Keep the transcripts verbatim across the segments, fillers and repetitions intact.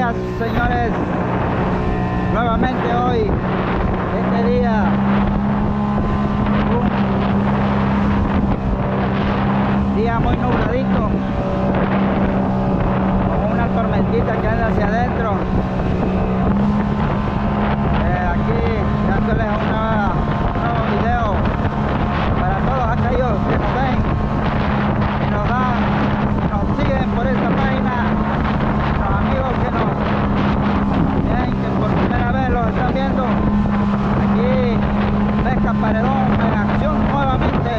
días, señores. Nuevamente hoy, este día, un día muy nubladito, con una tormentita que anda hacia adentro. Eh, aquí dándoles un nuevo, un nuevo video para todos aquellos que nos ven y nos dan, nos siguen por esta página, los amigos que nos ven, que por primera vez los están viendo. Aquí Pesca Paredón en acción nuevamente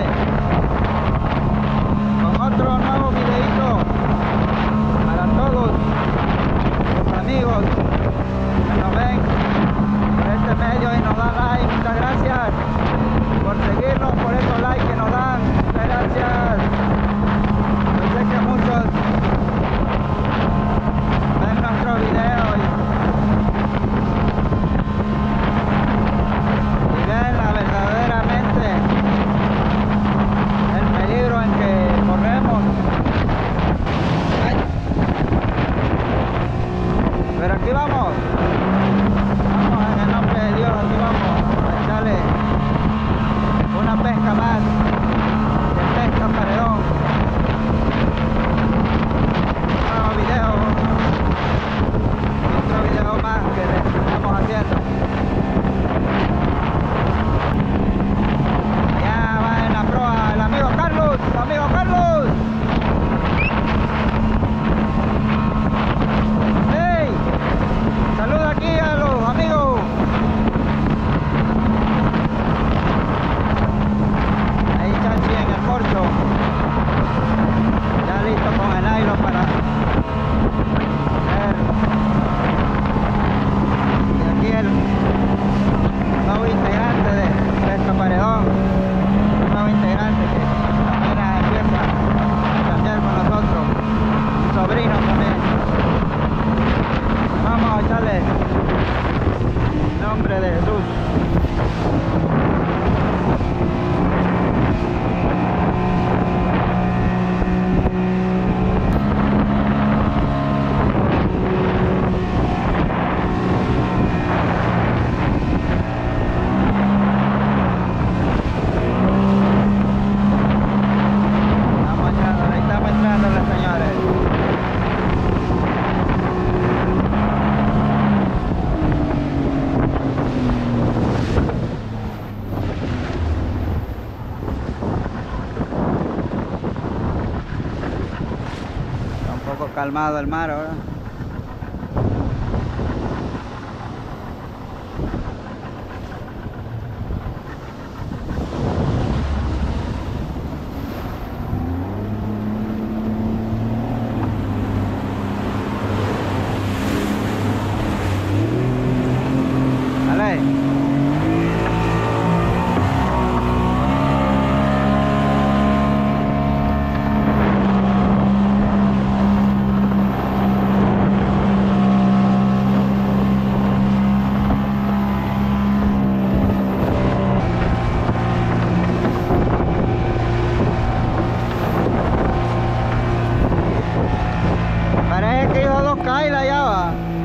con otro nuevo videito para todos los amigos que nos ven por este medio y nos dan like. Muchas gracias por seguirnos, por esos likes que nos dan. Muchas gracias. Yo sé que muchos ven nuestros videos y, y ven la verdaderamente el peligro en que corremos. Ay. Pero aquí vamos. Vamos en el nombre de Dios, aquí vamos a echarle una pesca más de Pesca Paredón. Un nuevo video, otro video más que le estamos haciendo. Allá va en la proa el amigo Carlos, el amigo Carlos. ¡Hey! Saluda aquí a los amigos. Ahí Chachi en el corcho, ya listo con el nylon para hacer. Y aquí el nuevo integrante de Pesca Paredón, un nuevo integrante que apenas empieza a cambiar con nosotros, un sobrino también. Vamos a echarle en nombre de Jesús. Estamos entrando, ahí estamos entrando las señores. Está un poco calmado el mar ahora. Dale. Parece que hizo dos caídas ya va.